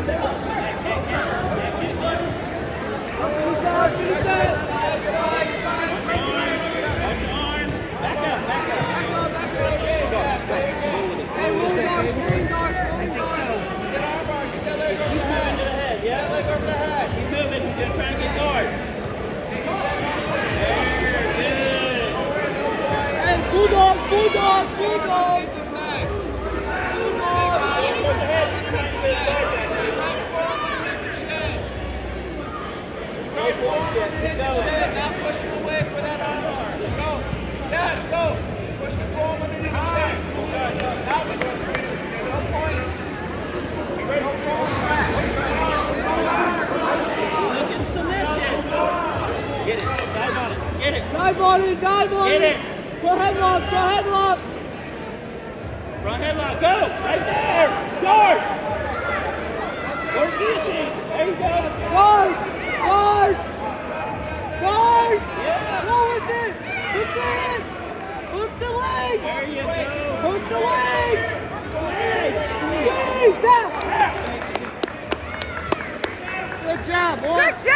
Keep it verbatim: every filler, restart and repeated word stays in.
Bulldog, bulldog, bulldog. Now push him away for that arm bar. Go. Yes, go. Push the form underneath the chin. Now we go. No point. No point. Look at submission. Get it. Dive on it. Get it. Dive on it, dive on Get it. it. Go headlock, go headlock. Front headlock. Go. Right there. Guard. Or guillotine. There you go. Guards, guards. Guards! Yeah! No, it's it! Hook the hands! Hook the legs! There you go! Hook the legs! Legs! Squeeze! Down! Good job, boy. Good job!